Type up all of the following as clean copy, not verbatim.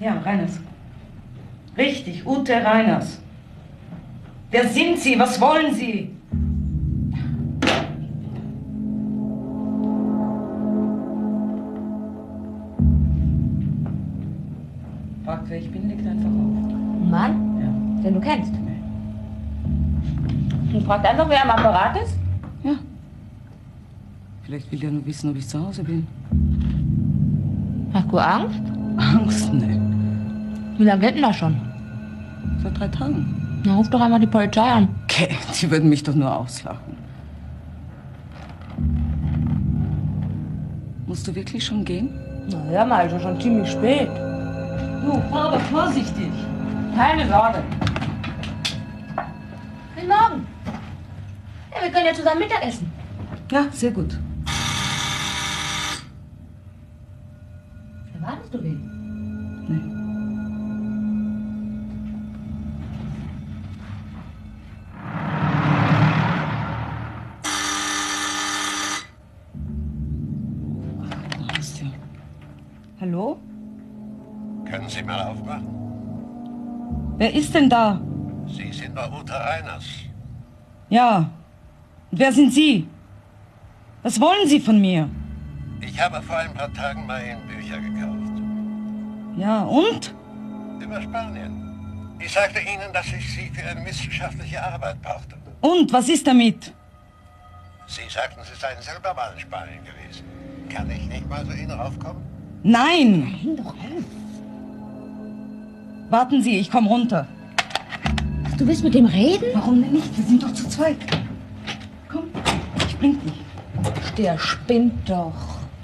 Ja, Reiners. Richtig, Ute Reiners. Wer sind Sie? Was wollen Sie? Fragt, wer ich bin, legt einfach auf. Ein Mann? Ja. Den du kennst? Nee. Und fragt einfach, wer am Apparat ist? Ja. Vielleicht will der nur wissen, ob ich zu Hause bin. Hast du Angst? Angst? Nee. Wie lange geht denn das schon? Seit 3 Tagen. Na, ruf doch einmal die Polizei an. Okay, die würden mich doch nur auslachen. Musst du wirklich schon gehen? Na, hör mal, ist ja schon ziemlich spät. Du, fahr aber vorsichtig. Keine Sorge. Guten Morgen. Ja, wir können ja zusammen Mittag essen. Ja, sehr gut. Erwartest du wen? Nee. Hallo? Können Sie mal aufmachen? Wer ist denn da? Sie sind doch Ute Reiners. Ja. Und wer sind Sie? Was wollen Sie von mir? Ich habe vor ein paar Tagen mal Ihnen Bücher gekauft. Ja, und? Über Spanien. Ich sagte Ihnen, dass ich Sie für eine wissenschaftliche Arbeit brauchte. Und, was ist damit? Sie sagten, Sie seien selber mal in Spanien gewesen. Kann ich nicht mal zu Ihnen raufkommen? Nein! Häng doch auf. Warten Sie, ich komme runter. Du willst mit dem reden? Warum denn nicht? Wir sind doch zu zweit. Komm, ich blink dich. Der spinnt doch.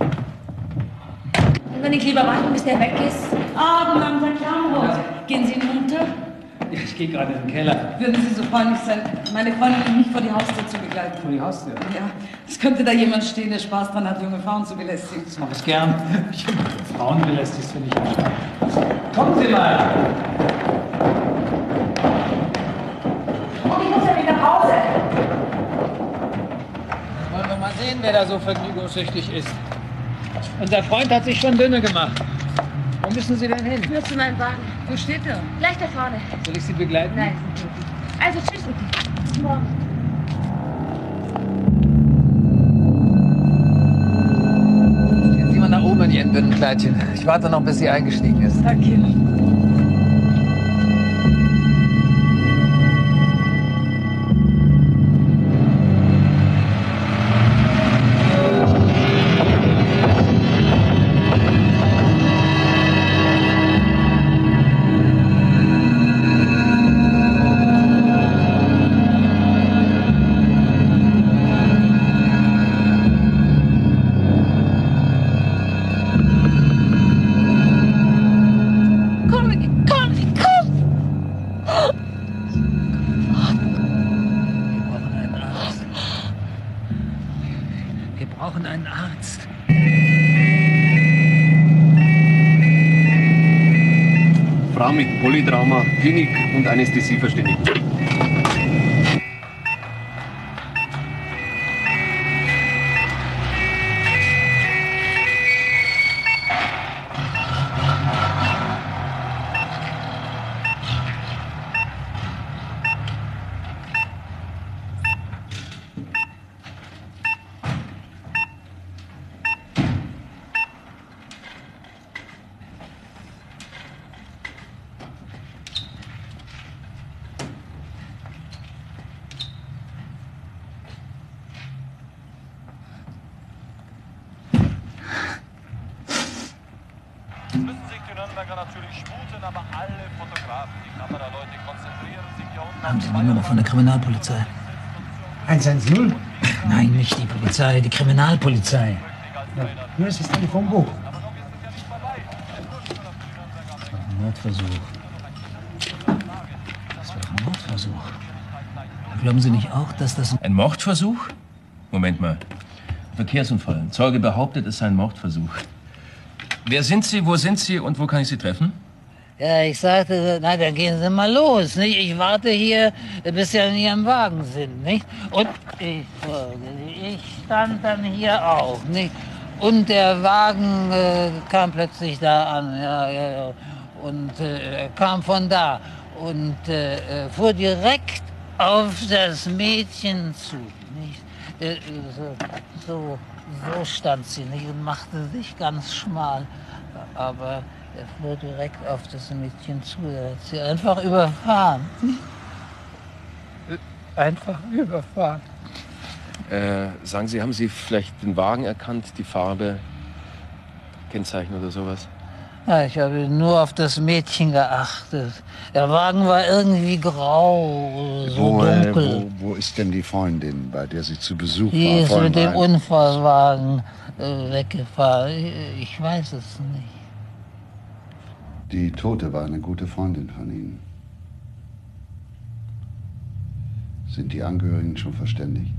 Können wir nicht lieber warten, bis der weg ist? Guten Abend, Herr Klamroth. Ja. Gehen Sie hinunter? Ja, ich gehe gerade in den Keller. Würden Sie so freundlich sein, meine Freundin mich vor die Haustür zu begleiten? Vor die Haustür. Ja, es könnte da jemand stehen, der Spaß dran hat, junge Frauen zu belästigen. Das mache ich gern. Ich bin Frauen belästigt, finde ich anstrengend. Kommen Sie mal! Und ich muss ja wieder nach Hause. Wollen wir mal sehen, wer da so vergnügungssüchtig ist. Unser Freund hat sich schon dünne gemacht. Wo müssen Sie denn hin? Nur zu meinem Wagen. Wo steht er? Gleich da vorne. Soll ich Sie begleiten? Nein, ist nicht nötig. Also, tschüss, Uti. Bis morgen. Gehen Sie mal nach oben in Ihren dünnen Kleidchen. Ich warte noch, bis sie eingestiegen ist. Danke. Wir brauchen einen Arzt. Frau mit Polytrauma, Klinik und Anästhesie verständigen. Müssen sich die Nürnberger natürlich sputen, aber alle Fotografen, die Kameraleute konzentrieren sich hier unten. Haben Sie die Nummer von der Kriminalpolizei? 110? Nein, nicht die Polizei, die Kriminalpolizei. Ja, hier ist das Telefonbuch. Das war ein Mordversuch. Das war doch ein Mordversuch. Glauben Sie nicht auch, dass das... Ein Mordversuch? Moment mal. Verkehrsunfall. Ein Zeuge behauptet, es sei ein Mordversuch. Wer sind Sie, wo sind Sie und wo kann ich Sie treffen? Ja, ich sagte, na, dann gehen Sie mal los, nicht? Ich warte hier, bis Sie an Ihrem Wagen sind, nicht? Und ich stand dann hier auch, nicht? Und der Wagen kam plötzlich da an, ja. Und er kam von da und fuhr direkt auf das Mädchen zu. Nicht? So stand sie nicht und machte sich ganz schmal. Aber er fuhr direkt auf das Mädchen zu. Er hat sie einfach überfahren. Einfach überfahren. Sagen Sie, haben Sie vielleicht den Wagen erkannt, die Farbe, Kennzeichen oder sowas? Ja, ich habe nur auf das Mädchen geachtet. Der Wagen war irgendwie grau, so dunkel. Wo ist denn die Freundin, bei der Sie zu Besuch Die war? ist mit dem Unfallwagen weggefahren. Ich weiß es nicht. Die Tote war eine gute Freundin von Ihnen. Sind die Angehörigen schon verständigt?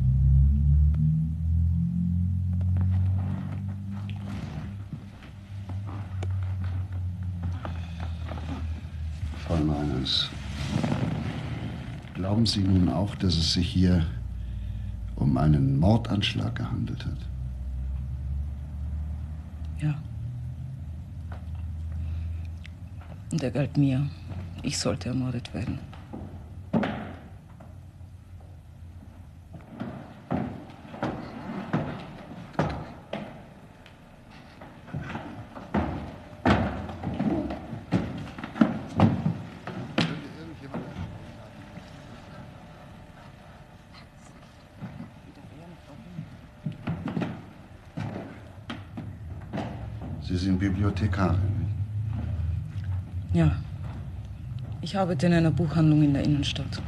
Fräulein Reiners, glauben Sie nun auch, dass es sich hier um einen Mordanschlag gehandelt hat? Ja. Und er galt mir. Ich sollte ermordet werden. Sie sind Bibliothekarin, nicht? Ja. Ich arbeite in einer Buchhandlung in der Innenstadt.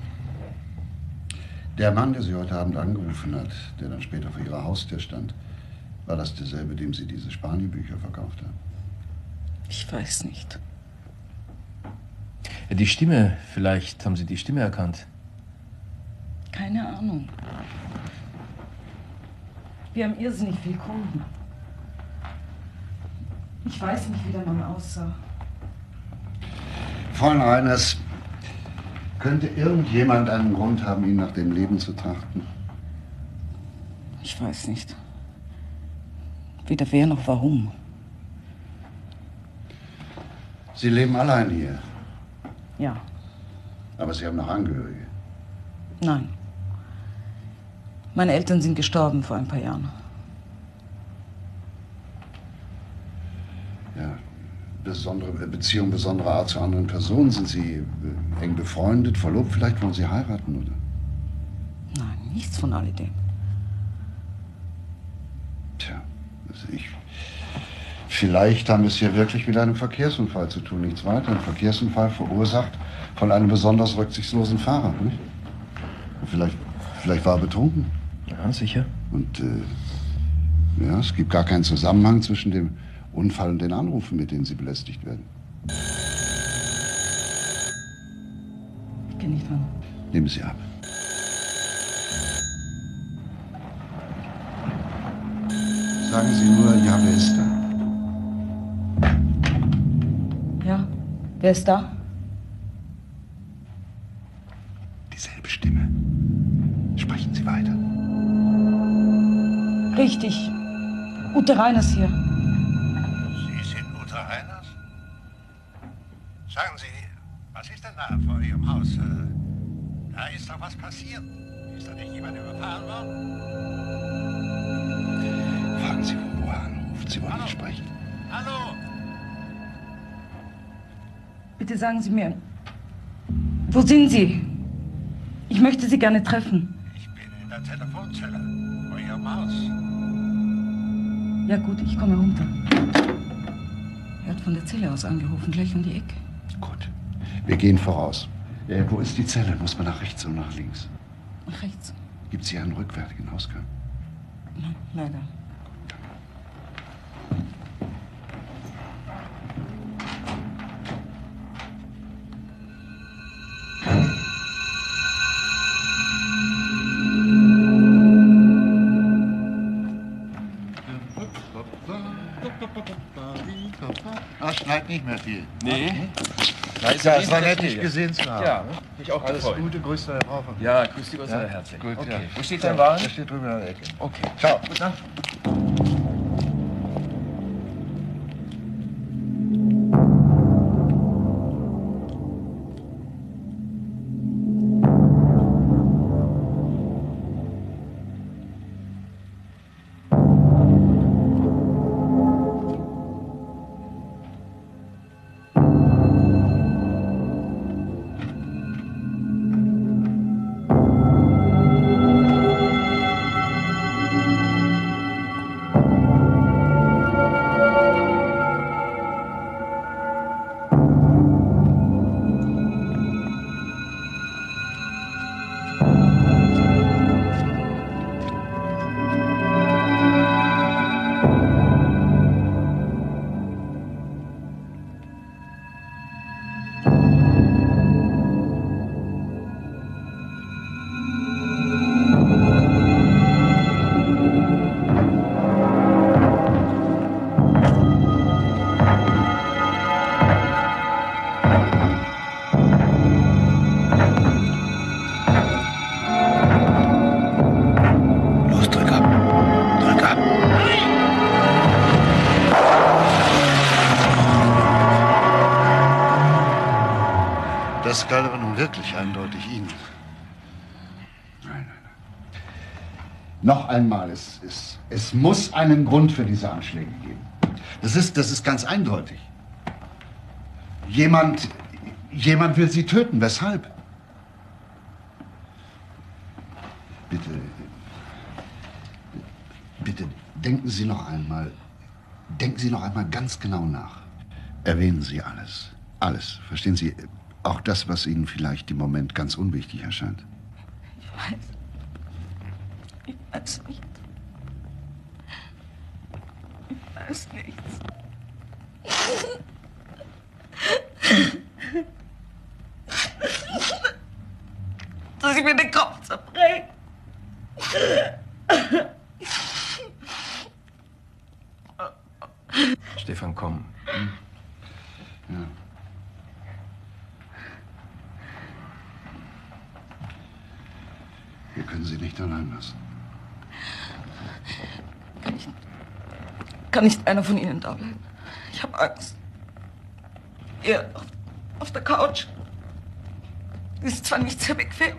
Der Mann, der Sie heute Abend angerufen hat, der dann später vor Ihrer Haustür stand, war das derselbe, dem Sie diese Spanienbücher verkauft haben? Ich weiß nicht. Die Stimme, vielleicht haben Sie die Stimme erkannt. Keine Ahnung. Wir haben irrsinnig viel Kunden. Ich weiß nicht, wie der Mann aussah. Fräulein Reiners, könnte irgendjemand einen Grund haben, ihn nach dem Leben zu trachten? Ich weiß nicht. Weder wer noch warum. Sie leben allein hier, Ja. aber Sie haben noch Angehörige. Nein. Meine Eltern sind gestorben vor ein paar Jahren. Ja, besondere Beziehung besonderer Art zu anderen Personen. Sind Sie eng befreundet, verlobt? Vielleicht wollen Sie heiraten, oder? Nein, nichts von alledem. Tja, also vielleicht haben wir es hier wirklich mit einem Verkehrsunfall zu tun, nichts weiter. Ein Verkehrsunfall verursacht von einem besonders rücksichtslosen Fahrer, nicht? Und vielleicht war er betrunken. Ja, sicher. Und ja, es gibt gar keinen Zusammenhang zwischen dem Unfall und den Anrufen, mit denen Sie belästigt werden. Ich gehe nicht ran. Nehmen Sie ab. Sagen Sie nur, ja, wer ist da? Ja? Wer ist da? Dieselbe Stimme. Sprechen Sie weiter. Richtig. Ute Reiners hier. Sie sind Ute Reiners? Sagen Sie, was ist denn da vor Ihrem Haus? Da ist doch was passiert. Ist da nicht jemand überfahren worden? Fragen Sie, wo er anruft. Sie wollen nicht sprechen. Hallo? Bitte sagen Sie mir, wo sind Sie? Ich möchte Sie gerne treffen. Ich bin in der Telefonzelle vor Ihrem Haus. Ja gut, ich komme runter. Er hat von der Zelle aus angerufen, gleich um die Ecke. Gut. Wir gehen voraus. Wo ist die Zelle? Muss man nach rechts oder nach links? Nach rechts. Gibt es hier einen rückwärtigen Ausgang? Nein, leider. Ah, schneit nicht mehr viel. Nee. Ja, es war nett, dich gesehen zu haben. Ja, mich auch Alles gefreut. Gute, grüß deine Frau von mir. Ja, grüß die Ursache Ja, herzlich. gut, Okay. ja. Wo steht dein Wagen? Der steht drüben in der Ecke. Okay. Ciao. Gute Nacht. Das galt aber nun wirklich eindeutig Ihnen. Nein. Noch einmal, es muss einen Grund für diese Anschläge geben. Das ist ganz eindeutig. Jemand will Sie töten. Weshalb? Bitte, denken Sie noch einmal ganz genau nach. Erwähnen Sie alles. Alles. Verstehen Sie? Auch das, was Ihnen vielleicht im Moment ganz unwichtig erscheint. Ich weiß nicht. Ich weiß nichts. Dass ich mir den Kopf zerbreche. Stefan, komm. Ja. Wir können Sie nicht allein lassen. Kann nicht einer von Ihnen da bleiben? Ich habe Angst. Ihr auf der Couch. Ist zwar nicht sehr bequem.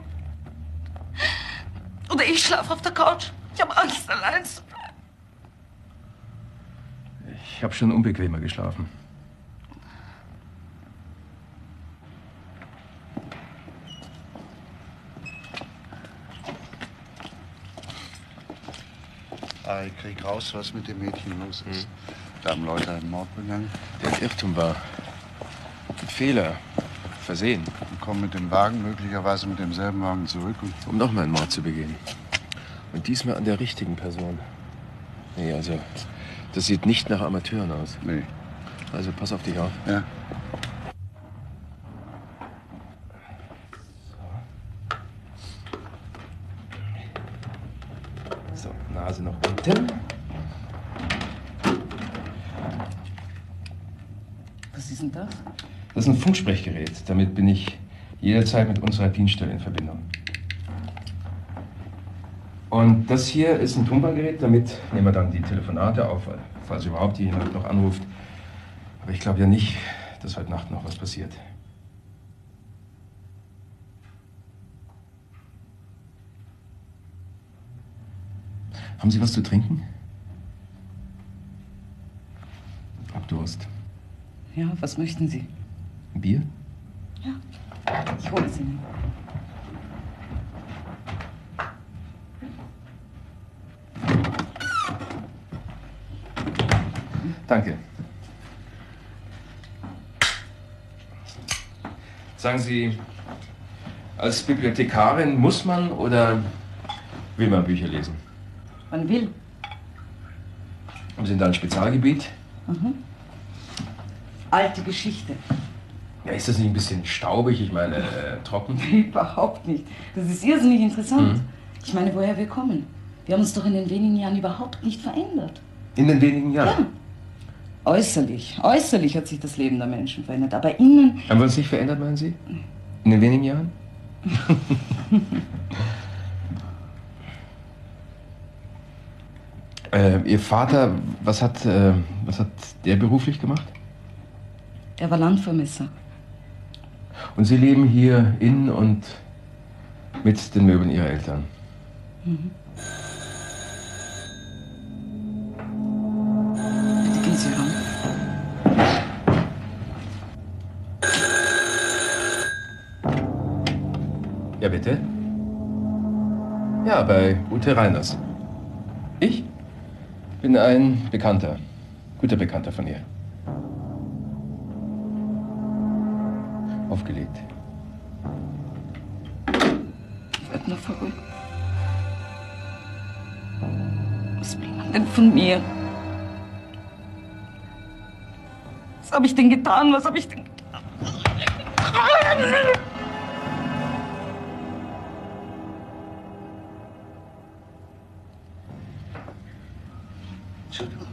Oder ich schlafe auf der Couch. Ich habe Angst, allein zu bleiben. Ich habe schon unbequemer geschlafen. Ich krieg raus, was mit dem Mädchen los ist. Da haben Leute einen Mord begangen. Der ein Irrtum war. Ein Fehler. Versehen. Und kommen mit dem Wagen, möglicherweise mit demselben Wagen zurück. Um nochmal einen Mord zu begehen. Und diesmal an der richtigen Person. Nee, also, das sieht nicht nach Amateuren aus. Nee. Also, pass auf dich auf. Ja. So, Nase noch unten. Was ist denn das? Das ist ein Funksprechgerät. Damit bin ich jederzeit mit unserer Dienststelle in Verbindung. Und das hier ist ein Tonbandgerät, damit nehmen wir dann die Telefonate auf, falls überhaupt jemand noch anruft. Aber ich glaube ja nicht, dass heute Nacht noch was passiert. Haben Sie was zu trinken? Hab Durst. Ja, was möchten Sie? Ein Bier? Ja, ich hole es Ihnen. Danke. Sagen Sie, als Bibliothekarin muss man oder will man Bücher lesen? Man will. Haben Sie denn da ein Spezialgebiet? Mhm. Alte Geschichte. Ja, ist das nicht ein bisschen staubig? Ich meine, trocken? Überhaupt nicht. Das ist irrsinnig interessant. Ich meine, woher wir kommen. Wir haben uns doch in den wenigen Jahren überhaupt nicht verändert. In den wenigen Jahren? Ja. Äußerlich hat sich das Leben der Menschen verändert, aber innen... Haben wir uns nicht verändert, meinen Sie? In den wenigen Jahren? Ihr Vater, was hat der beruflich gemacht? Er war Landvermesser. Und Sie leben hier in und mit den Möbeln Ihrer Eltern? Mhm. Bitte gehen Sie ran. Ja, bitte? Ja, bei Ute Reiners. Ich bin ein Bekannter, guter Bekannter von ihr. Aufgelegt. Ich werd nur verrückt. Was will man denn von mir? Was habe ich denn getan? Was habe ich denn getan? Entschuldigung.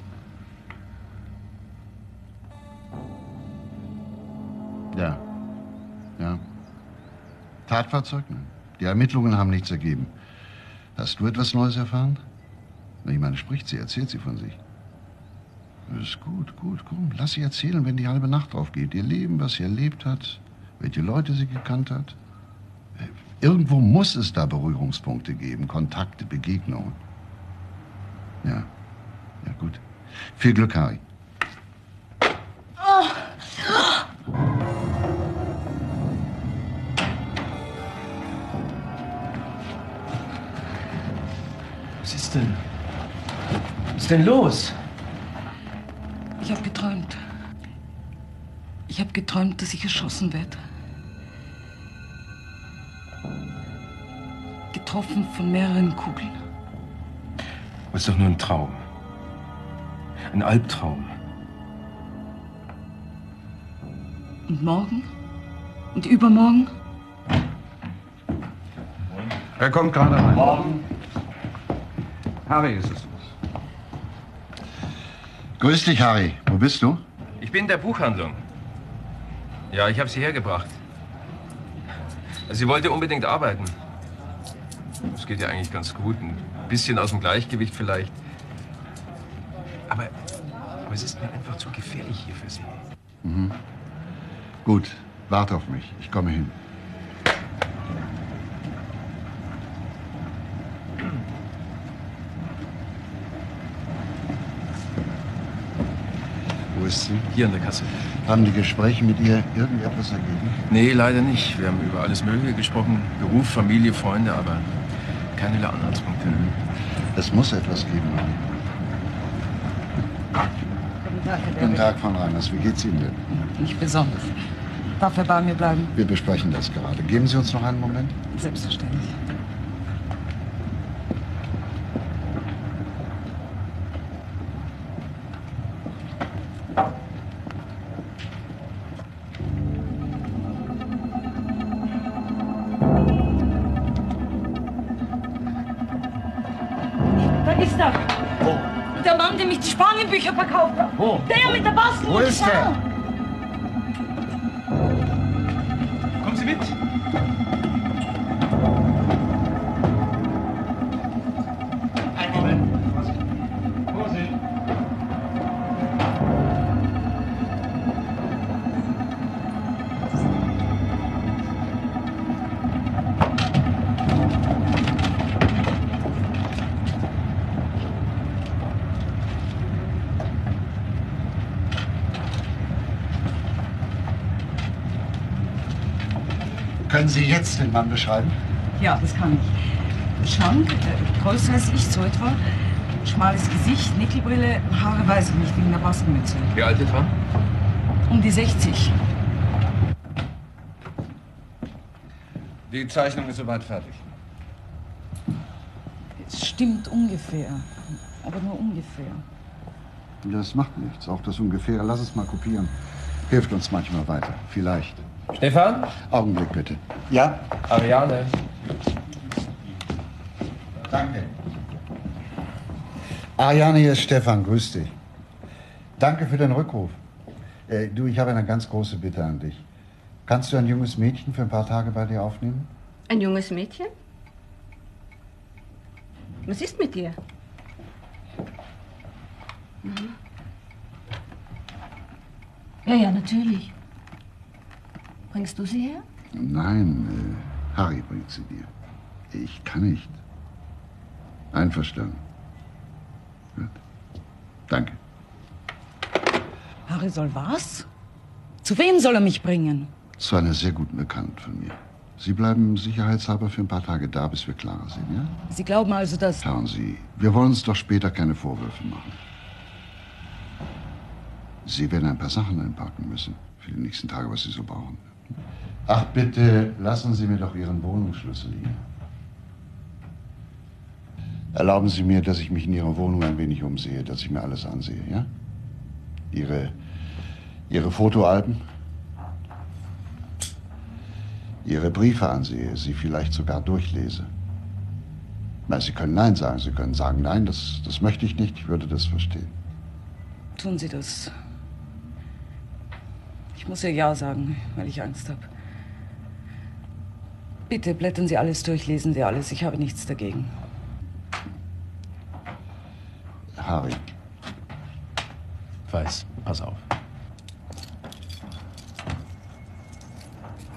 Ja. Ja. Tatfahrzeug? Die Ermittlungen haben nichts ergeben. Hast du etwas Neues erfahren? Ich meine, spricht sie, erzählt sie von sich. Das ist gut, komm, lass sie erzählen, wenn die halbe Nacht drauf geht. Ihr Leben, was sie erlebt hat, welche Leute sie gekannt hat. Irgendwo muss es da Berührungspunkte geben, Kontakte, Begegnungen. Ja, ja gut. Viel Glück, Harry. Was ist denn? Was ist denn los? Ich habe geträumt. Ich habe geträumt, dass ich erschossen werde. Getroffen von mehreren Kugeln. Das ist doch nur ein Traum. Ein Albtraum. Und morgen? Und übermorgen? Er kommt gerade rein. Morgen. Harry ist es. Grüß dich, Harry. Wo bist du? Ich bin in der Buchhandlung. Ja, ich habe sie hergebracht. Sie wollte unbedingt arbeiten. Das geht ja eigentlich ganz gut. Ein bisschen aus dem Gleichgewicht vielleicht. Aber es ist mir einfach zu gefährlich hier für sie. Mhm. Gut, warte auf mich. Ich komme hin. Wo ist sie? Hier an der Kasse. Haben die Gespräche mit ihr irgendetwas ergeben? Nee, leider nicht. Wir haben über alles Mögliche gesprochen. Beruf, Familie, Freunde, aber keine Anhaltspunkte. Es muss etwas geben. Guten Tag, Herr Guten David. Tag, Frau Reiners. Wie geht's Ihnen denn? Nicht besonders. Darf er bei mir bleiben? Wir besprechen das gerade. Geben Sie uns noch einen Moment? Selbstverständlich. Da ist er. Wo? Der Mann, der mich die Spangenbücher verkauft hat. Wo? Der mit der Bastel. Wo ist der? Kommen Sie mit. Einen Moment. Vorsicht. Können Sie jetzt den Mann beschreiben? Ja, das kann ich. Schlank, größer als ich, so etwa. Schmales Gesicht, Nickelbrille, Haare weiß ich nicht, wegen der Baskenmütze. Wie alt etwa? Um die 60. Die Zeichnung ist soweit fertig. Es stimmt ungefähr. Aber nur ungefähr. Das macht nichts. Auch das Ungefähre. Lass es mal kopieren. Hilft uns manchmal weiter. Vielleicht. Stefan? Augenblick bitte. Ja? Ariane. Danke. Ariane, hier ist Stefan. Grüß dich. Danke für den Rückruf. Du, ich habe eine ganz große Bitte an dich. Kannst du ein junges Mädchen für ein paar Tage bei dir aufnehmen? Ein junges Mädchen? Was ist mit dir? Ja, natürlich. Bringst du sie her? Nein, Harry bringt sie dir. Ich kann nicht. Einverstanden. Gut. Danke. Harry soll was? Zu wem soll er mich bringen? Zu einer sehr guten Bekannten von mir. Sie bleiben sicherheitshalber für ein paar Tage da, bis wir klarer sind, ja? Sie glauben also, dass... Schauen Sie, wir wollen uns doch später keine Vorwürfe machen. Sie werden ein paar Sachen einpacken müssen für die nächsten Tage, was Sie so brauchen. Ach, bitte, lassen Sie mir doch Ihren Wohnungsschlüssel hier. Erlauben Sie mir, dass ich mich in Ihrer Wohnung ein wenig umsehe, dass ich mir alles ansehe, ja? Ihre Fotoalben, Ihre Briefe ansehe, sie vielleicht sogar durchlese. Na, Sie können Nein sagen. Sie können sagen, nein, das möchte ich nicht, ich würde das verstehen. Tun Sie das. Ich muss ja Ja sagen, weil ich Angst habe. Bitte blättern Sie alles durch, lesen Sie alles. Ich habe nichts dagegen. Harry. Weiß, pass auf.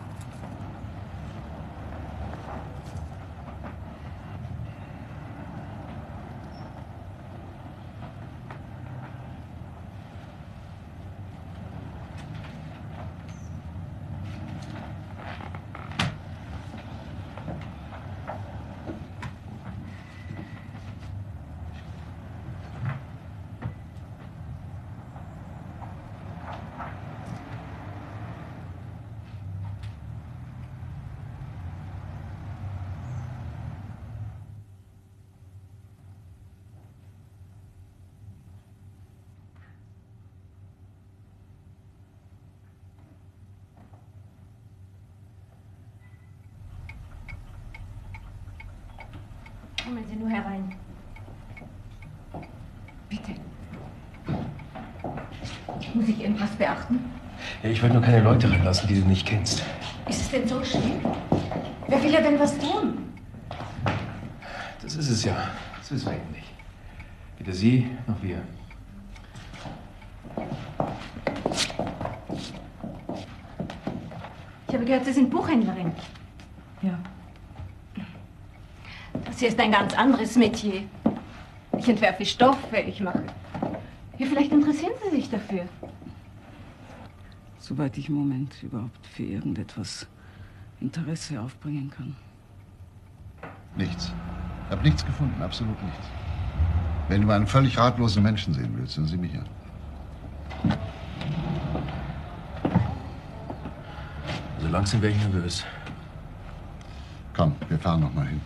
Muss ich irgendwas beachten? Ja, ich wollte nur keine Leute reinlassen, die du nicht kennst. Ist es denn so schlimm? Wer will ja denn was tun? Das ist es ja. Das wissen wir eben nicht. Weder sie noch wir. Ich habe gehört, Sie sind Buchhändlerin. Ja. Das hier ist ein ganz anderes Metier. Ich entwerfe Stoffe, ich mache. Ja, vielleicht interessieren Sie sich dafür. Soweit ich im Moment überhaupt für irgendetwas Interesse aufbringen kann. Nichts. Ich habe nichts gefunden, absolut nichts. Wenn du einen völlig ratlosen Menschen sehen willst, dann sieh mich an. Also langsam wäre ich nervös. Komm, wir fahren noch mal hin.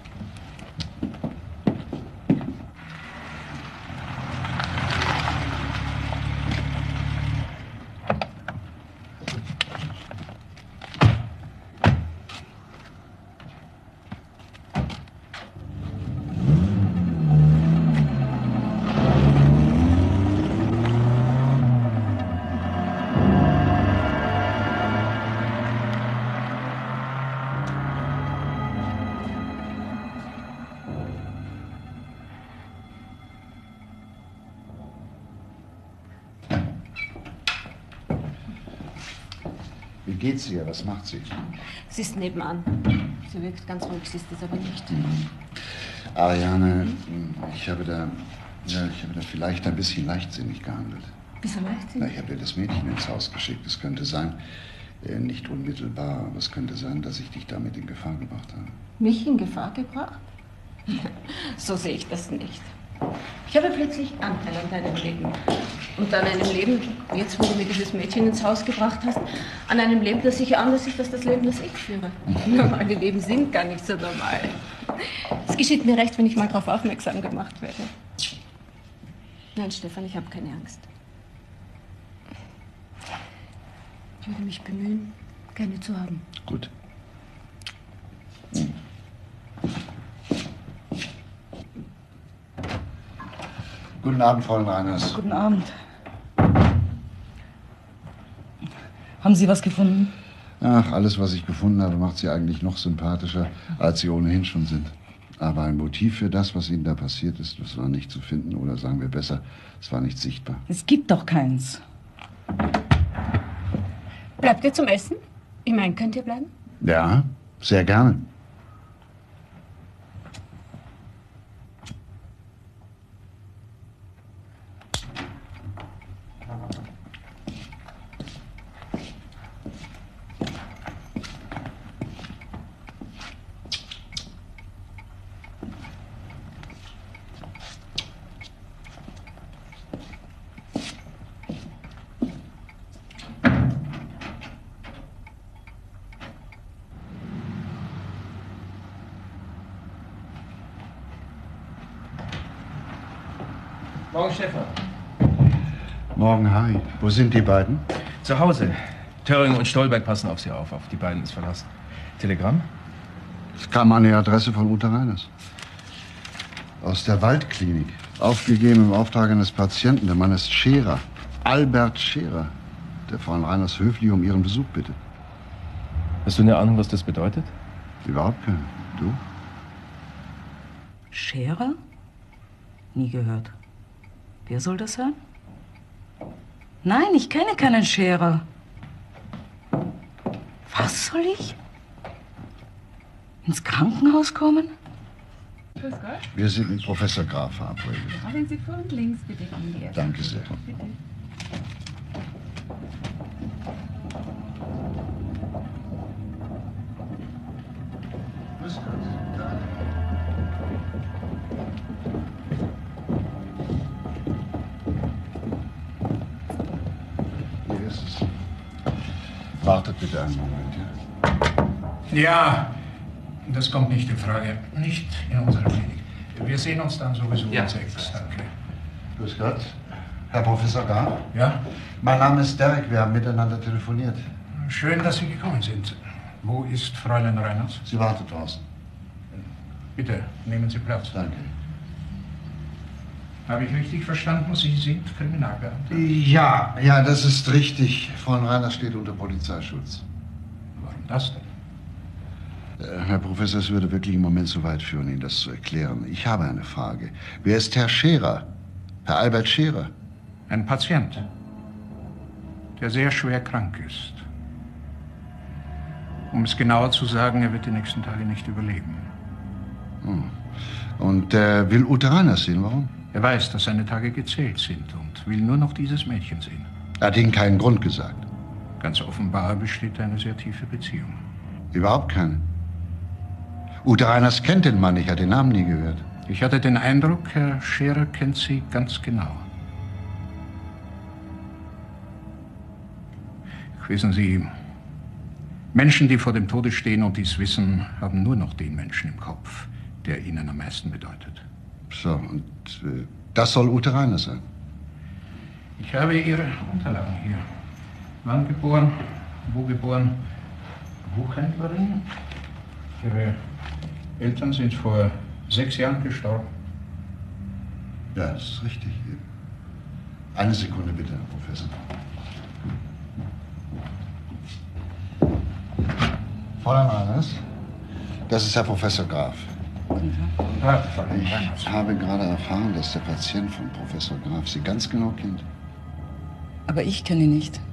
Wie geht's ihr? Was macht sie? Sie ist nebenan. Sie wirkt ganz ruhig, sie ist es aber nicht. Ariane, ich habe da vielleicht ein bisschen leichtsinnig gehandelt. Wieso leichtsinnig? Ich habe dir das Mädchen ins Haus geschickt. Es könnte sein, nicht unmittelbar, aber es könnte sein, dass ich dich damit in Gefahr gebracht habe. Mich in Gefahr gebracht? So sehe ich das nicht. Ich habe plötzlich Anteil an deinem Leben. Und an einem Leben, jetzt wo du mir dieses Mädchen ins Haus gebracht hast, an einem Leben, das sicher anders ist als das Leben, das ich führe. Normale Leben sind gar nicht so normal. Es geschieht mir recht, wenn ich mal darauf aufmerksam gemacht werde. Nein, Stefan, ich habe keine Angst. Ich würde mich bemühen, keine zu haben. Gut. Guten Abend, Fräulein Reiners. Guten Abend. Haben Sie was gefunden? Ach, alles, was ich gefunden habe, macht Sie eigentlich noch sympathischer, als Sie ohnehin schon sind. Aber ein Motiv für das, was Ihnen da passiert ist, das war nicht zu finden. Oder sagen wir besser, es war nicht sichtbar. Es gibt doch keins. Bleibt ihr zum Essen? Ich meine, könnt ihr bleiben? Ja, sehr gerne. Morgen, Stefan. Morgen, Harry. Wo sind die beiden? Zu Hause. Töring und Stolberg passen auf sie auf. Auf die beiden ist verlassen. Telegramm? Es kam an die Adresse von Uta Reiners. Aus der Waldklinik. Aufgegeben im Auftrag eines Patienten. Der Mann ist Scherer. Albert Scherer. Der Frau Reiners höflich um ihren Besuch bittet. Hast du eine Ahnung, was das bedeutet? Überhaupt keine. Du? Scherer? Nie gehört. Wer soll das sein? Nein, ich kenne keinen Scherer. Was soll ich? Ins Krankenhaus kommen? Grüß Gott. Wir sind mit Professor Graf verabredet. Ja, wenn Sie vor und links bitte in die erste. Danke sehr. Bitte. Grüß Gott. Hier ist es. Wartet bitte einen Moment, ja? Ja, das kommt nicht in Frage. Nicht in unserer Klinik. Wir sehen uns dann sowieso um 6. Danke. Grüß Gott. Herr Professor Graf? Ja? Mein Name ist Derek. Wir haben miteinander telefoniert. Schön, dass Sie gekommen sind. Wo ist Fräulein Reiners? Sie wartet draußen. Bitte, nehmen Sie Platz. Danke. Habe ich richtig verstanden, Sie sind Kriminalbeamter? Ja, das ist richtig. Freund Rainer steht unter Polizeischutz. Warum das denn? Herr Professor, es würde wirklich im Moment zu weit führen, Ihnen das zu erklären. Ich habe eine Frage. Wer ist Herr Scherer? Herr Albert Scherer? Ein Patient, der sehr schwer krank ist. Um es genauer zu sagen, er wird die nächsten Tage nicht überleben. Und er will Uteraners sehen. Warum? Er weiß, dass seine Tage gezählt sind und will nur noch dieses Mädchen sehen. Er hat Ihnen keinen Grund gesagt. Ganz offenbar besteht eine sehr tiefe Beziehung. Überhaupt keine. Uteraners kennt den Mann, ich hatte den Namen nie gehört. Ich hatte den Eindruck, Herr Scherer kennt Sie ganz genau. Wissen Sie, Menschen, die vor dem Tode stehen und dies wissen, haben nur noch den Menschen im Kopf, der ihnen am meisten bedeutet. So, und das soll Uteraner sein? Ich habe Ihre Unterlagen hier. Wann geboren? Wo geboren? Buchhändlerin. Ihre Eltern sind vor 6 Jahren gestorben. Ja, das ist richtig. Eine Sekunde bitte, Herr Professor. Fräulein Reiners, das ist Herr Professor Graf. Ich habe gerade erfahren, dass der Patient von Professor Graf Sie ganz genau kennt. Aber ich kenne ihn nicht.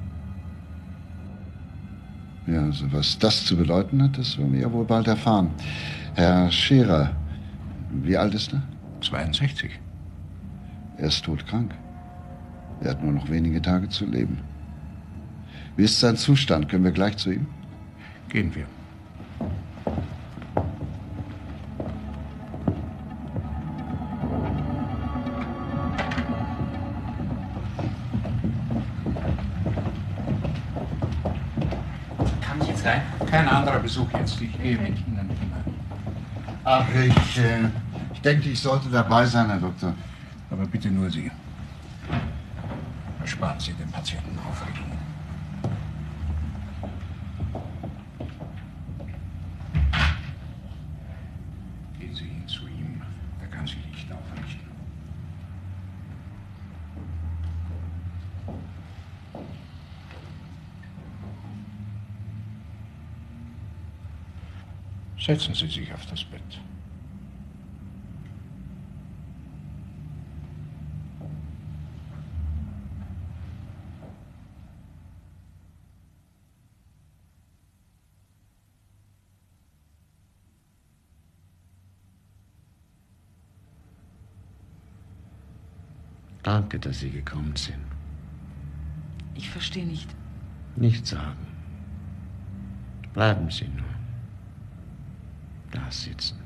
Ja, also was das zu bedeuten hat, das werden wir ja wohl bald erfahren. Herr Scherer, wie alt ist er? 62. Er ist todkrank. Er hat nur noch wenige Tage zu leben. Wie ist sein Zustand? Können wir gleich zu ihm? Gehen wir. Kann ich jetzt rein? Kein anderer Besuch jetzt. Ich gehe mit Ihnen hinein. Ach, ich denke, ich sollte dabei sein, Herr Doktor. Aber bitte nur Sie. Ersparen Sie den Patienten Aufregung. Gehen Sie hin zu ihm. Er kann sich nicht aufrichten. Setzen Sie sich auf das Bett. Danke, dass Sie gekommen sind. Ich verstehe nicht. Nichts sagen. Bleiben Sie nur. Da sitzen.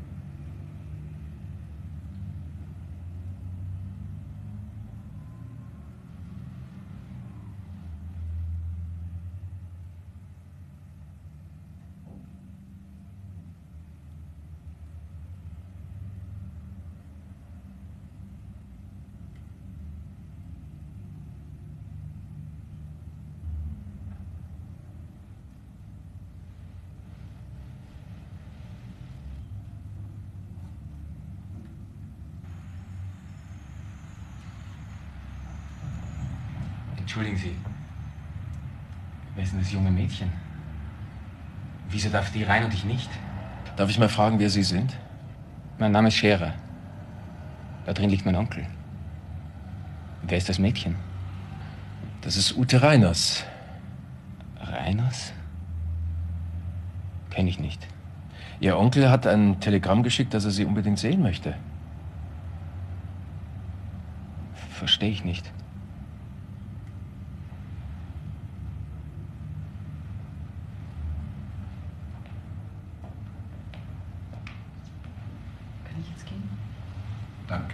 Entschuldigen Sie. Wer ist denn das junge Mädchen? Wieso darf die rein und ich nicht? Darf ich mal fragen, wer Sie sind? Mein Name ist Scherer. Da drin liegt mein Onkel. Wer ist das Mädchen? Das ist Ute Reiners. Reiners? Kenn ich nicht. Ihr Onkel hat ein Telegramm geschickt, dass er Sie unbedingt sehen möchte. Verstehe ich nicht. Danke.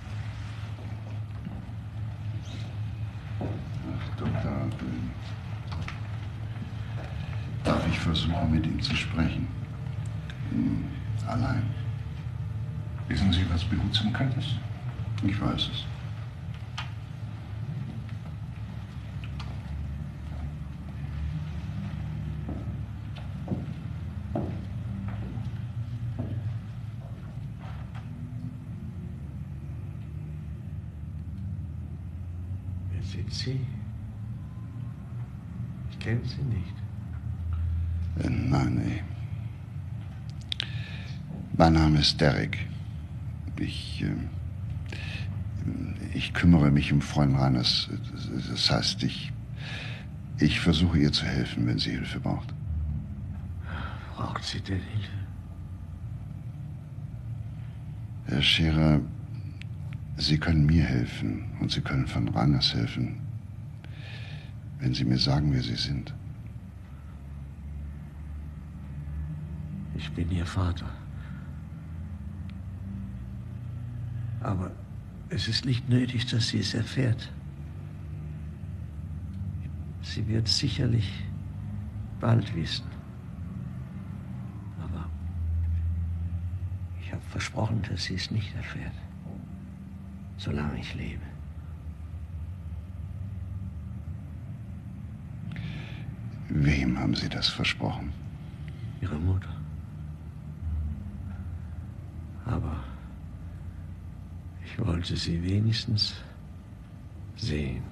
Ach, Doktor, darf ich versuchen, mit ihm zu sprechen? Allein. Wissen Sie, was Behutsamkeit ist? Ich weiß es. Sie? Ich kenne Sie nicht. Nein, nee. Mein Name ist Derek. Ich kümmere mich um Freund Reiners. Das heißt, ich versuche ihr zu helfen, wenn sie Hilfe braucht. Braucht sie denn Hilfe? Herr Scherer, Sie können mir helfen und Sie können von Reiners helfen, wenn Sie mir sagen, wer Sie sind. Ich bin Ihr Vater. Aber es ist nicht nötig, dass sie es erfährt. Sie wird sicherlich bald wissen. Aber ich habe versprochen, dass sie es nicht erfährt, solange ich lebe. Wem haben Sie das versprochen? Ihre Mutter. Aber ich wollte sie wenigstens sehen.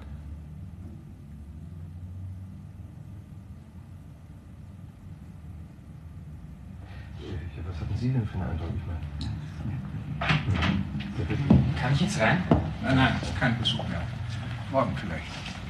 Ja, was hatten Sie denn für einen Eindruck? Ich meine. Kann ich jetzt rein? Nein, nein, kein Besuch mehr. Morgen vielleicht.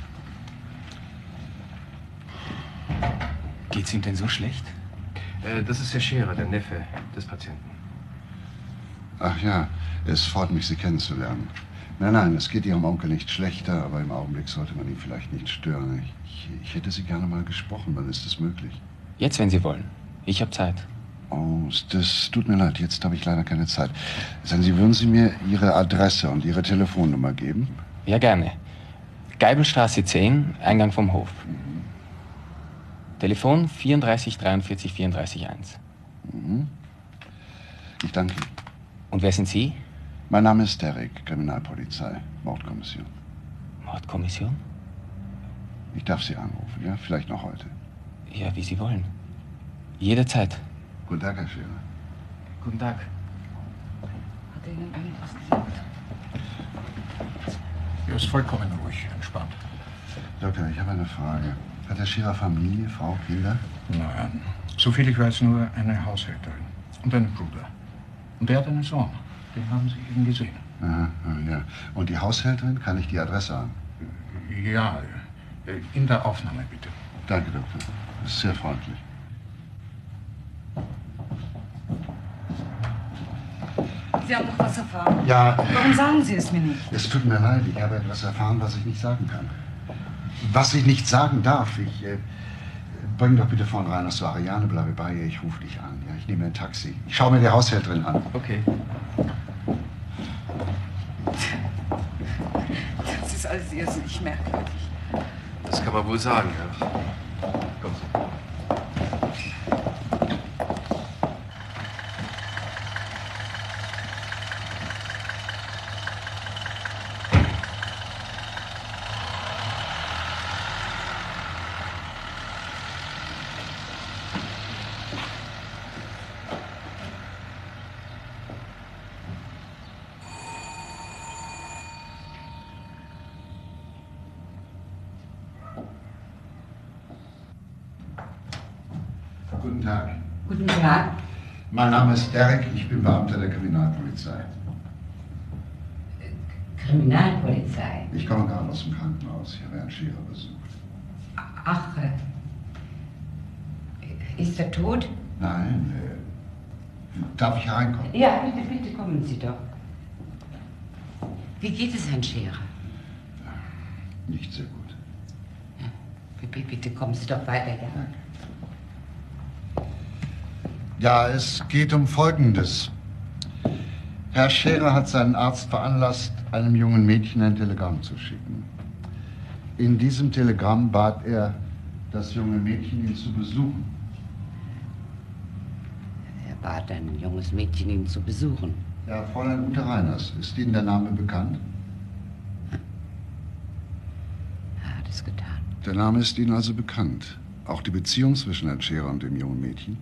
Geht's ihm denn so schlecht? Das ist Herr Scherer, der Neffe des Patienten. Ach ja, es freut mich, Sie kennenzulernen. Nein, es geht Ihrem Onkel nicht schlechter, aber im Augenblick sollte man ihn vielleicht nicht stören. Ich hätte Sie gerne mal gesprochen, wann ist es möglich? Jetzt, wenn Sie wollen. Ich habe Zeit. Oh, das tut mir leid, jetzt habe ich leider keine Zeit. Sagen Sie, würden Sie mir Ihre Adresse und Ihre Telefonnummer geben? Ja, gerne. Geibelstraße 10, Eingang vom Hof. Telefon 34 43 34 1. Ich danke Ihnen. Und wer sind Sie? Mein Name ist Derek, Kriminalpolizei, Mordkommission. Mordkommission? Ich darf Sie anrufen, ja? Vielleicht noch heute. Ja, wie Sie wollen. Jederzeit. Guten Tag, Herr Scherer. Guten Tag. Hat er Ihnen irgendwas gesagt? Er ist vollkommen ruhig, entspannt. Doktor, ich habe eine Frage. Hat Herr Scherer Familie, Frau, Kinder? Nein, soviel ich weiß, nur eine Haushälterin und einen Bruder. Und der hat einen Sohn. Den haben Sie eben gesehen. Aha, ja. Und die Haushälterin, kann ich die Adresse haben? Ja, in der Aufnahme bitte. Danke, Doktor. Das ist sehr freundlich. Sie haben doch was erfahren. Ja. Warum sagen Sie es mir nicht? Es tut mir leid, ich habe etwas erfahren, was ich nicht sagen kann. Was ich nicht sagen darf, bring doch bitte von Reiners zu Ariane, bleibe bei ihr, ich rufe dich an. Ja, ich nehme ein Taxi. Ich schaue mir die Haushälterin an. Okay. Das ist alles irrsinnig merkwürdig. Das kann man wohl sagen, ja. Kommen Sie. Guten Tag. Guten Tag. Mein Name ist Derek, ich bin Beamter der Kriminalpolizei. Kriminalpolizei. Ich komme gerade aus dem Krankenhaus, ich habe Herrn Scherer besucht. Ach, ist er tot? Nein, darf ich hereinkommen? Ja, bitte kommen Sie doch. Wie geht es Herrn Scherer? Nicht sehr gut. Bitte kommen Sie doch weiter, ja. Danke. Ja, es geht um Folgendes. Herr Scherer hat seinen Arzt veranlasst, einem jungen Mädchen ein Telegramm zu schicken. In diesem Telegramm bat er das junge Mädchen, ihn zu besuchen. Er bat ein junges Mädchen, ihn zu besuchen. Ja, Fräulein Ute Reiners, ist Ihnen der Name bekannt? Er hat es getan. Der Name ist Ihnen also bekannt. Auch die Beziehung zwischen Herrn Scherer und dem jungen Mädchen?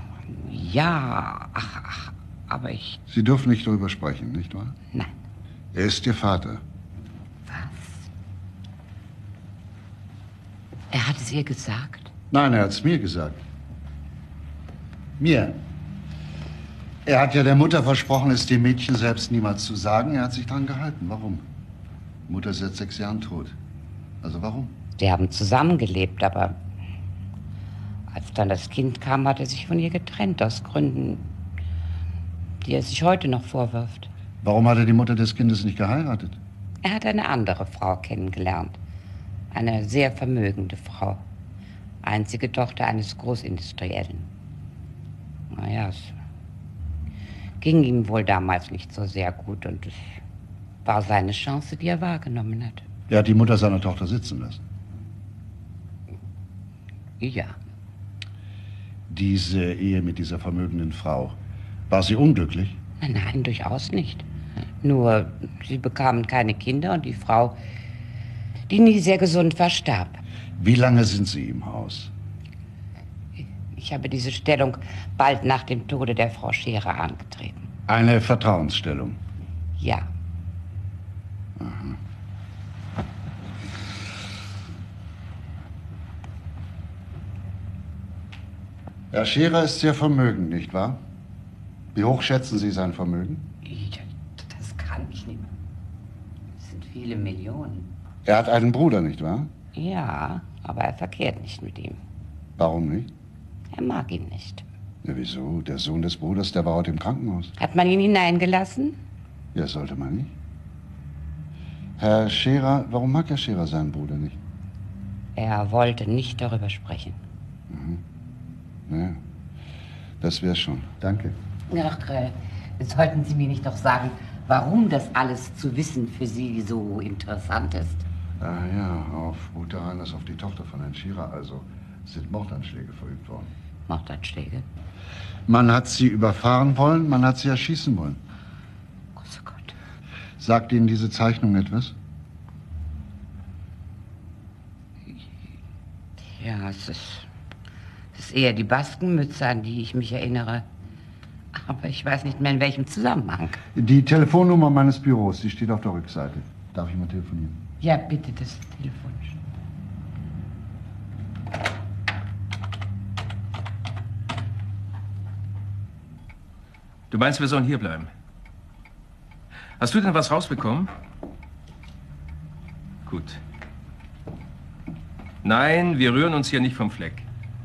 Ja, aber ich... Sie dürfen nicht darüber sprechen, nicht wahr? Nein. Er ist Ihr Vater. Er hat es ihr gesagt? Nein, er hat es mir gesagt. Mir. Er hat ja der Mutter versprochen, es dem Mädchen selbst niemals zu sagen. Er hat sich dran gehalten. Warum? Die Mutter ist seit 6 Jahren tot. Also warum? Sie haben zusammengelebt, aber als dann das Kind kam, hat er sich von ihr getrennt, aus Gründen, die er sich heute noch vorwirft. Warum hat er die Mutter des Kindes nicht geheiratet? Er hat eine andere Frau kennengelernt. Eine sehr vermögende Frau. Einzige Tochter eines Großindustriellen. Naja, es ging ihm wohl damals nicht so sehr gut und es war seine Chance, die er wahrgenommen hat. Er hat die Mutter seiner Tochter sitzen lassen. Ja. Diese Ehe mit dieser vermögenden Frau, war sie unglücklich? Nein, durchaus nicht. Nur, sie bekamen keine Kinder und die Frau, die nie sehr gesund verstarb. Wie lange sind Sie im Haus? Ich habe diese Stellung bald nach dem Tode der Frau Scherer angetreten. Eine Vertrauensstellung? Ja. Aha. Herr Scherer ist sehr vermögend, nicht wahr? Wie hoch schätzen Sie sein Vermögen? Das kann ich nicht. Das sind viele Millionen. Er hat einen Bruder, nicht wahr? Ja, aber er verkehrt nicht mit ihm. Warum nicht? Er mag ihn nicht. Ja, wieso? Der Sohn des Bruders, der war heute im Krankenhaus. Hat man ihn hineingelassen? Ja, sollte man nicht. Herr Scherer, warum mag Herr Scherer seinen Bruder nicht? Er wollte nicht darüber sprechen. Mhm. Naja, das wär's schon. Danke. Ach, sollten Sie mir nicht doch sagen, warum das alles zu wissen für Sie so interessant ist? Ah ja, auf Ute Reiners, auf die Tochter von Herrn Scherer also, sind Mordanschläge verübt worden. Mordanschläge? Man hat sie überfahren wollen, man hat sie erschießen wollen. Großer Gott. Sagt Ihnen diese Zeichnung etwas? Ja, es ist eher die Baskenmütze, an die ich mich erinnere. Aber ich weiß nicht mehr, in welchem Zusammenhang. Die Telefonnummer meines Büros, die steht auf der Rückseite. Darf ich mal telefonieren? Ja, bitte, das Telefon. Du meinst, wir sollen hier bleiben? Hast du denn was rausbekommen? Gut. Nein, wir rühren uns hier nicht vom Fleck.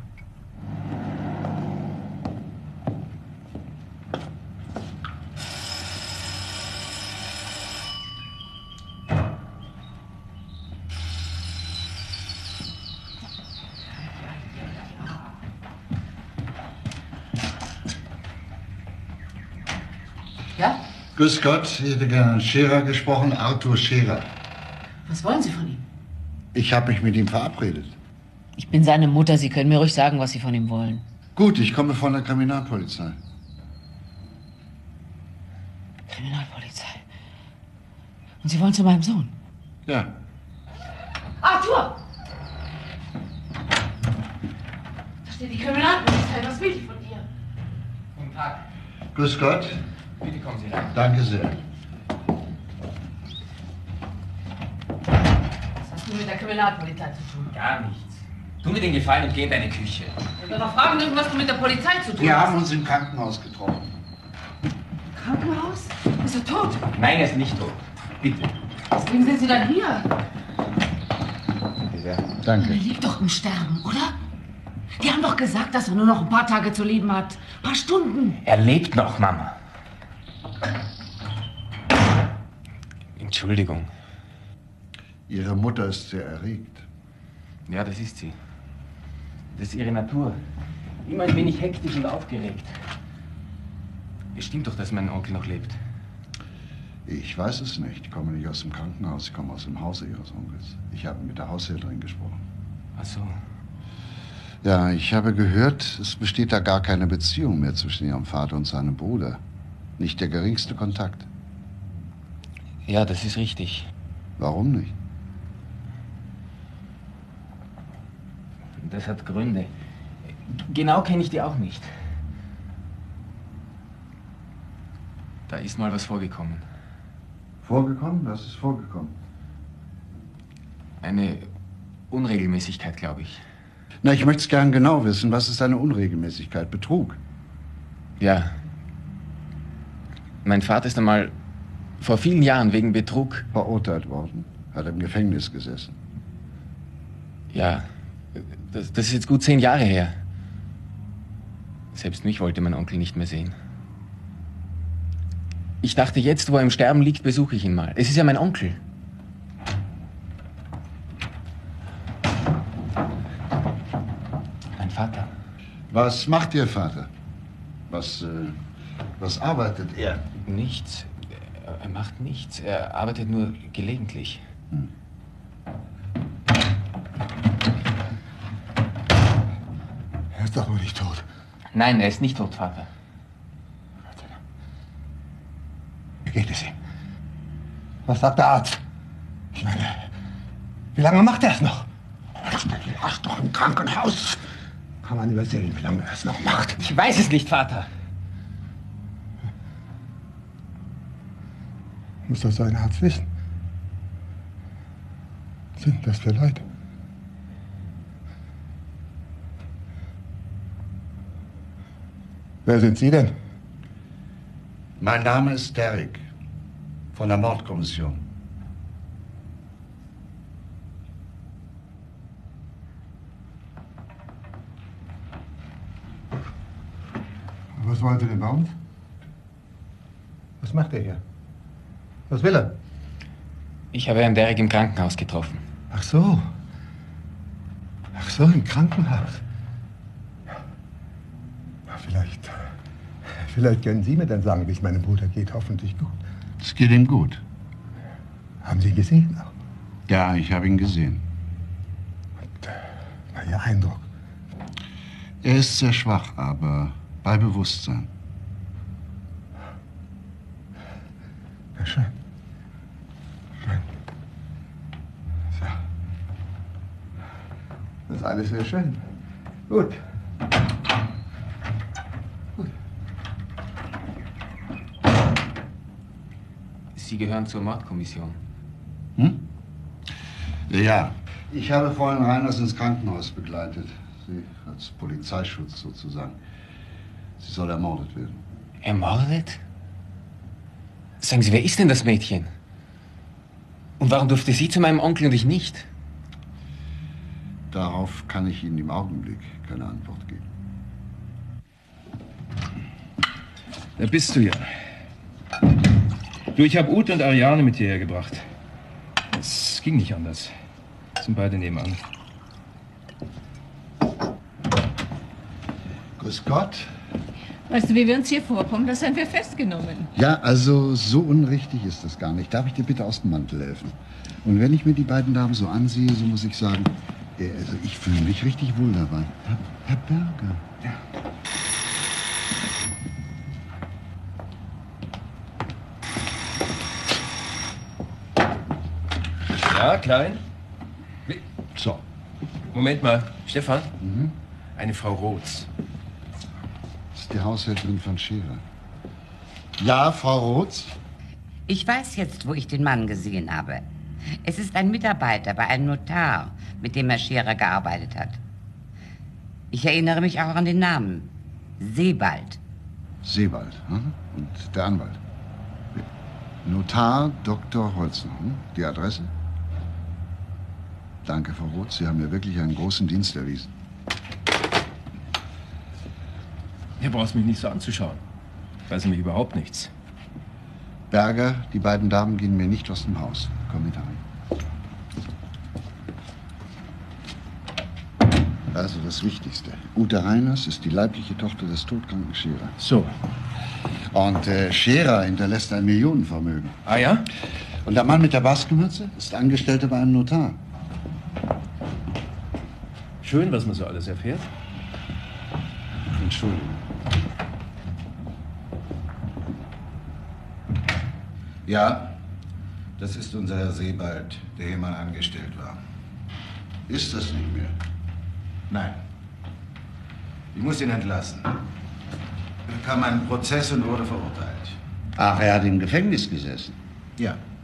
Ja? Grüß Gott, ich hätte gerne Scherer gesprochen, Arthur Scherer. Was wollen Sie von ihm? Ich habe mich mit ihm verabredet. Ich bin seine Mutter. Sie können mir ruhig sagen, was Sie von ihm wollen. Gut, ich komme von der Kriminalpolizei. Kriminalpolizei. Und Sie wollen zu meinem Sohn? Ja. Arthur! Da steht die Kriminalpolizei. Was will die von dir? Guten Tag. Grüß Gott. Bitte kommen Sie rein. Danke sehr. Was hast du mit der Kriminalpolizei zu tun? Gar nichts. Tu mir den Gefallen und geh in deine Küche. Ich will doch fragen, was du mit der Polizei zu tun Wir hast. haben uns im Krankenhaus getroffen. Krankenhaus? Ist er tot? Nein, er ist nicht tot. Bitte. Deswegen sind Sie dann hier. Danke. Er liegt doch im Sterben, oder? Die haben doch gesagt, dass er nur noch ein paar Tage zu leben hat. Ein paar Stunden. Er lebt noch, Mama. Entschuldigung. Ihre Mutter ist sehr erregt. Ja, das ist sie. Das ist ihre Natur. Immer ein wenig hektisch und aufgeregt. Es stimmt doch, dass mein Onkel noch lebt. Ich weiß es nicht. Ich komme nicht aus dem Krankenhaus, ich komme aus dem Hause Ihres Onkels. Ich habe mit der Haushälterin gesprochen. Ach so. Ja, ich habe gehört, es besteht da gar keine Beziehung mehr zwischen Ihrem Vater und seinem Bruder. Nicht der geringste Kontakt. Ja, das ist richtig. Warum nicht? Das hat Gründe. Genau kenne ich die auch nicht. Da ist mal was vorgekommen. Vorgekommen? Was ist vorgekommen? Eine Unregelmäßigkeit, glaube ich. Na, ich möchte es gern genau wissen. Was ist eine Unregelmäßigkeit? Betrug? Ja. Mein Vater ist einmal vor vielen Jahren wegen Betrug verurteilt worden. Hat im Gefängnis gesessen. Ja, das ist jetzt gut 10 Jahre her. Selbst mich wollte mein Onkel nicht mehr sehen. Ich dachte, jetzt, wo er im Sterben liegt, besuche ich ihn mal. Es ist ja mein Onkel. Mein Vater. Was macht Ihr Vater? Was arbeitet er? Nichts. Er macht nichts. Er arbeitet nur gelegentlich. Er ist doch wohl nicht tot. Nein, er ist nicht tot, Vater. Wie geht es ihm? Was sagt der Arzt? Ich meine, wie lange macht er es noch? Er ist doch im Krankenhaus. Kann man übersehen, wie lange er es noch macht. Ich weiß es nicht, Vater. Muss das sein Arzt wissen? Was sind das für Leute? Wer sind Sie denn? Mein Name ist Derrick, von der Mordkommission. Was wollen Sie denn bei uns? Was macht er hier? Was will er? Ich habe Herrn Derrick im Krankenhaus getroffen. Ach so. Ach so, im Krankenhaus. Vielleicht können Sie mir dann sagen, wie es meinem Bruder geht. Hoffentlich gut. Es geht ihm gut. Haben Sie ihn gesehen? Ja, ich habe ihn gesehen. Und, na, Ihr Eindruck? Er ist sehr schwach, aber bei Bewusstsein. Na schön. Schön. So. Das ist alles sehr schön. Gut. Sie gehören zur Mordkommission. Hm? Ja. Ich habe Fräulein Reiners ins Krankenhaus begleitet. Sie als Polizeischutz sozusagen. Sie soll ermordet werden. Ermordet? Sagen Sie, wer ist denn das Mädchen? Und warum durfte sie zu meinem Onkel und ich nicht? Darauf kann ich Ihnen im Augenblick keine Antwort geben. Da bist du ja. Du, ich habe Ute und Ariane mit hierher gebracht. Es ging nicht anders. Sind beide nebenan. Grüß Gott. Weißt du, wie wir uns hier vorkommen? Da sind wir festgenommen. Ja, also so unrichtig ist das gar nicht. Darf ich dir bitte aus dem Mantel helfen? Und wenn ich mir die beiden Damen so ansehe, so muss ich sagen, also ich fühle mich richtig wohl dabei. Herr Berger. Ja. Ja, Klein? So. Moment mal. Stefan? Eine Frau Roths. Das ist die Haushälterin von Scherer. Ja, Frau Roths? Ich weiß jetzt, wo ich den Mann gesehen habe. Es ist ein Mitarbeiter bei einem Notar, mit dem Herr Scherer gearbeitet hat. Ich erinnere mich auch an den Namen. Sebald. Sebald. Und der Anwalt? Notar Dr. Holzner. Die Adresse? Danke, Frau Roth. Sie haben mir wirklich einen großen Dienst erwiesen. Du brauchst mich nicht so anzuschauen. Ich weiß nämlich überhaupt nichts. Berger, die beiden Damen gehen mir nicht aus dem Haus. Komm mit rein. Also das Wichtigste. Ute Reiners ist die leibliche Tochter des todkranken Scherer. So. Und Scherer hinterlässt ein Millionenvermögen. Ah ja? Und der Mann mit der Baskenmütze ist Angestellter bei einem Notar. Schön, was man so alles erfährt. Entschuldigung. Ja, das ist unser Herr Sebald, der hier mal angestellt war. Ist das nicht mehr? Nein. Ich muss ihn entlassen. Er bekam einen Prozess und wurde verurteilt. Ach, er hat im Gefängnis gesessen. Ja.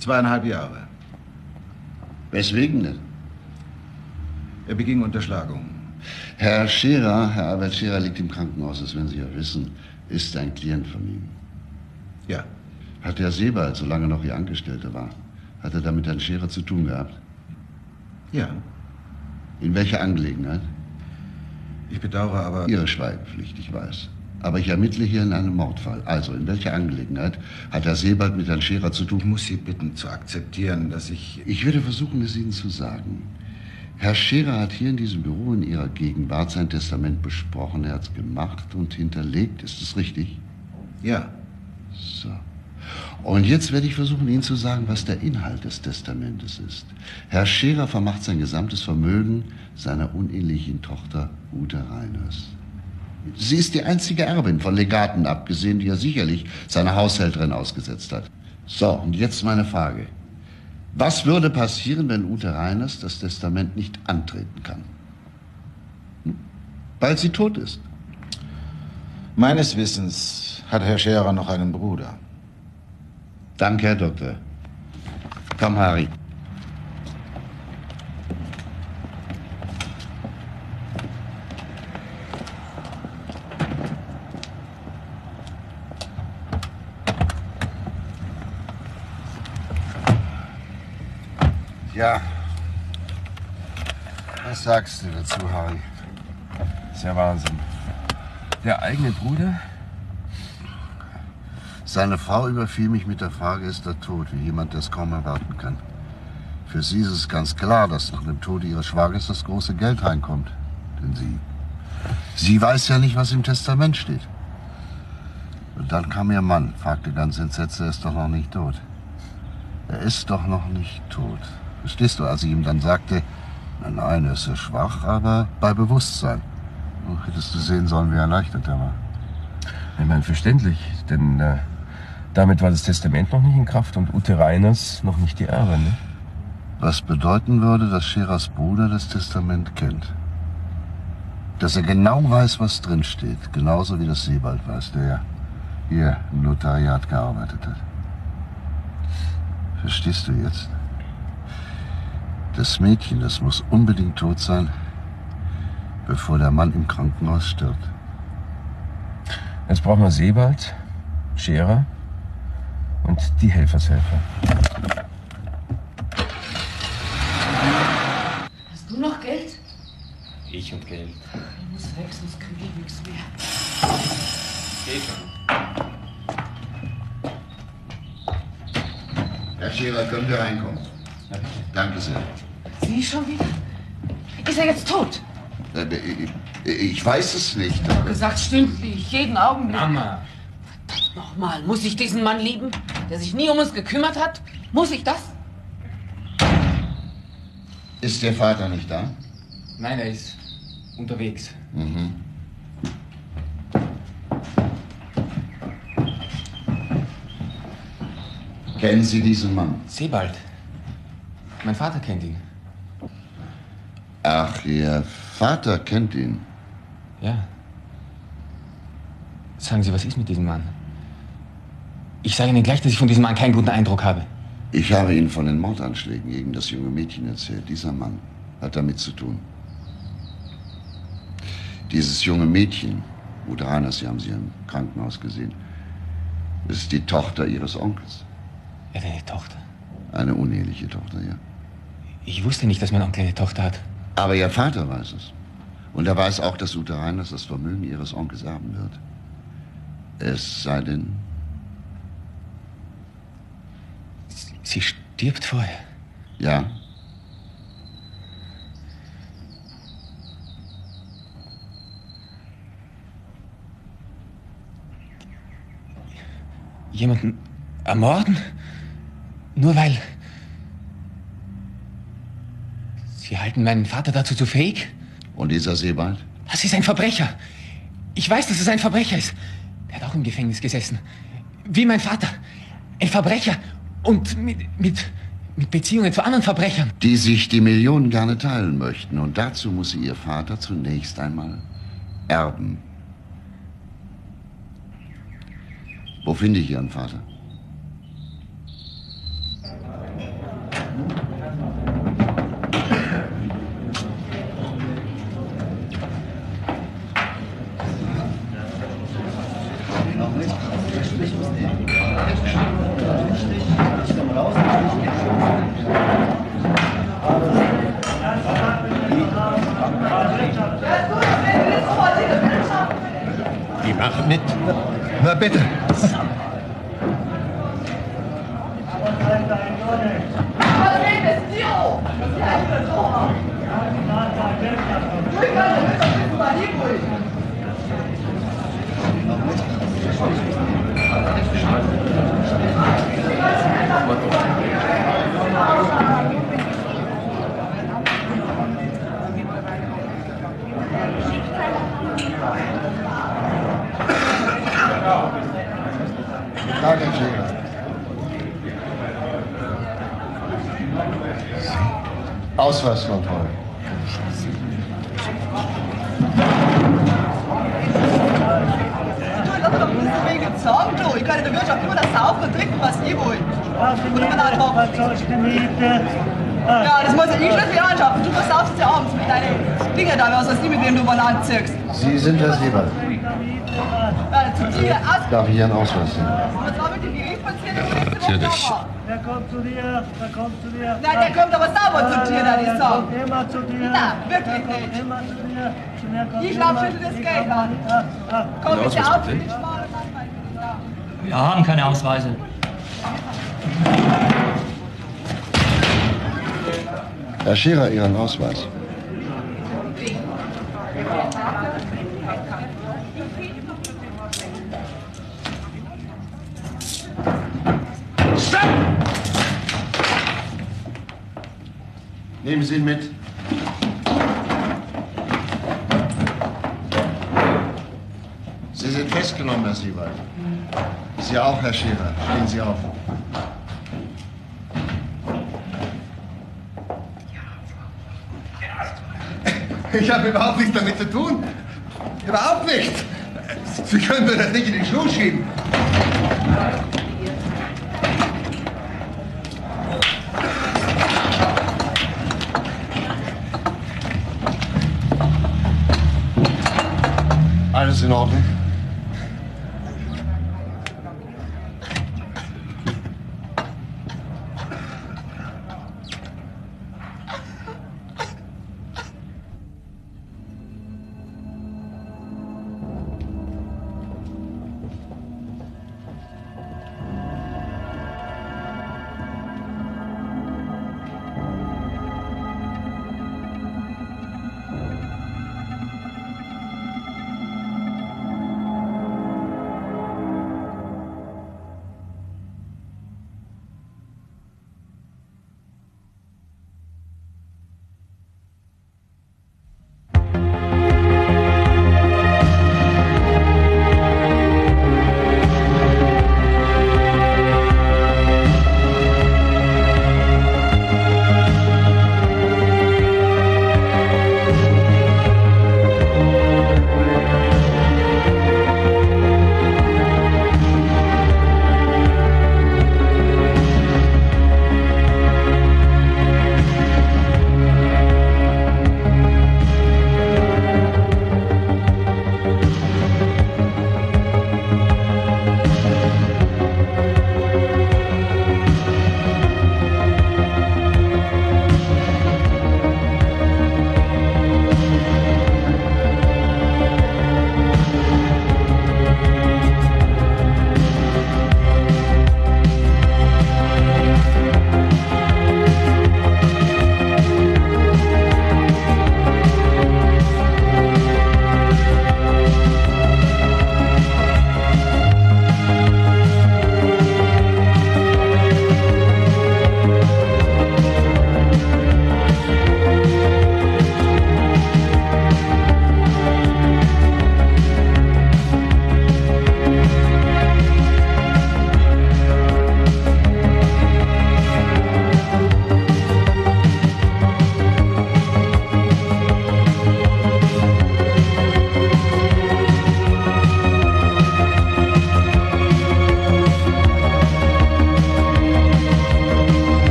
2,5 Jahre. Weswegen denn? Er beging Unterschlagung. Herr Scherer, Herr Albert Scherer liegt im Krankenhaus, das werden Sie ja wissen, ist ein Klient von ihm. Ja. Hat Herr Sebald, solange noch Ihr Angestellter war, hat er damit Herrn Scherer zu tun gehabt? Ja. In welcher Angelegenheit? Ich bedauere aber... Ihre Schweigepflicht, ich weiß. Aber ich ermittle hier in einem Mordfall. Also, in welcher Angelegenheit hat Herr Sebald mit Herrn Scherer zu tun? Ich muss Sie bitten, zu akzeptieren, dass ich... Ich würde versuchen, es Ihnen zu sagen. Herr Scherer hat hier in diesem Büro in Ihrer Gegenwart sein Testament besprochen. Er hat es gemacht und hinterlegt. Ist es richtig? Ja. So. Und jetzt werde ich versuchen, Ihnen zu sagen, was der Inhalt des Testamentes ist. Herr Scherer vermacht sein gesamtes Vermögen seiner unehelichen Tochter Ute Reiners. Sie ist die einzige Erbin von Legaten, abgesehen, die er sicherlich seiner Haushälterin ausgesetzt hat. So, und jetzt meine Frage. Was würde passieren, wenn Ute Reiners das Testament nicht antreten kann? Weil sie tot ist. Meines Wissens hat Herr Scherer noch einen Bruder. Danke, Herr Doktor. Komm, Harry. Ja. Was sagst du dazu, Harry? Das ist ja Wahnsinn. Der eigene Bruder? Seine Frau überfiel mich mit der Frage, ist er tot, wie jemand, der es kaum erwarten kann. Für sie ist es ganz klar, dass nach dem Tode ihres Schwagers das große Geld reinkommt. Denn sie weiß ja nicht, was im Testament steht. Und dann kam ihr Mann, fragte ganz entsetzt, er ist doch noch nicht tot. Er ist doch noch nicht tot. Verstehst du, als ich ihm dann sagte, nein, er ist ja schwach, aber bei Bewusstsein. Hättest du sehen sollen, wie erleichtert er war. Ich meine, verständlich, denn damit war das Testament noch nicht in Kraft und Ute Reiners noch nicht die Erbin, ne? Was bedeuten würde, dass Scherers Bruder das Testament kennt. Dass er genau weiß, was drin steht, genauso wie das Sebald weiß, der ja hier im Notariat gearbeitet hat. Verstehst du jetzt? Das Mädchen, das muss unbedingt tot sein, bevor der Mann im Krankenhaus stirbt. Jetzt brauchen wir Sebald, Scherer und die Helfershelfer. Hast du noch Geld? Ich und Geld. Ich muss weg, sonst kriege ich nichts mehr. Geh schon. Herr Scherer, können wir reinkommen? Danke sehr. Sie schon wieder? Ist er jetzt tot? Ich weiß es nicht. Ich habe gesagt, stündlich, jeden Augenblick. Mama. Verdammt nochmal, muss ich diesen Mann lieben, der sich nie um uns gekümmert hat? Muss ich das? Ist Ihr Vater nicht da? Nein, er ist unterwegs. Mhm. Kennen Sie diesen Mann? Sebald. Mein Vater kennt ihn. Ach, Ihr Vater kennt ihn. Ja. Sagen Sie, was ist mit diesem Mann? Ich sage Ihnen gleich, dass ich von diesem Mann keinen guten Eindruck habe. Ich habe Ihnen von den Mordanschlägen gegen das junge Mädchen erzählt. Dieser Mann hat damit zu tun. Dieses junge Mädchen, Ute Reiners, Sie haben sie im Krankenhaus gesehen, ist die Tochter Ihres Onkels. Er hat eine Tochter? Eine uneheliche Tochter, ja. Ich wusste nicht, dass mein Onkel eine Tochter hat. Aber Ihr Vater weiß es. Und er weiß auch, dass Ute Reiners das Vermögen Ihres Onkels erben wird. Es sei denn... Sie stirbt vorher? Ja. Jemanden ermorden? Nur weil... Sie halten meinen Vater dazu zu fähig? Und dieser Sebald? Das ist ein Verbrecher. Ich weiß, dass es ein Verbrecher ist. Der hat auch im Gefängnis gesessen. Wie mein Vater. Ein Verbrecher. Und mit Beziehungen zu anderen Verbrechern. Die sich die Millionen gerne teilen möchten. Und dazu muss sie Ihr Vater zunächst einmal erben. Wo finde ich Ihren Vater? Ach, mit. Na bitte. Danke, Scherer. Ausweiskontrolle. Wegen Sorgen, du. Ich kann in der Wirtschaft immer das saufen und trinken, was ich will. Oder man hat auch. Ja, das muss ja ich schon für anschaffen. Du versaufst ja abends mit deinen Dingen da, was weißt du, mit wem du mal anziehst. Sie sind Herr Seebert. Ja, zu dir aus. Darf ich Ihren Ausweis sehen? Was war mit dem Gericht passiert? Natürlich. Der kommt zu dir, der kommt zu dir. Nein, der kommt aber sauber zu dir, da die Sau. Der kommt immer zu dir. Na, wirklich nicht. Immer zu dir. Zu mir kommt Ich immer. schüttel das Geld an. Komm Ja, bitte was auf, bitte? die schmale Mann. Wir haben keine Ausweise. Herr Scherer, Ihren Ausweis. Stopp! Nehmen Sie ihn mit. Sie sind festgenommen, Herr Siewald. Sie auch, Herr Scherer. Stehen Sie auf. Ich habe überhaupt nichts damit zu tun. Überhaupt nichts. Sie können mir das nicht in den Schuh schieben. Alles in Ordnung?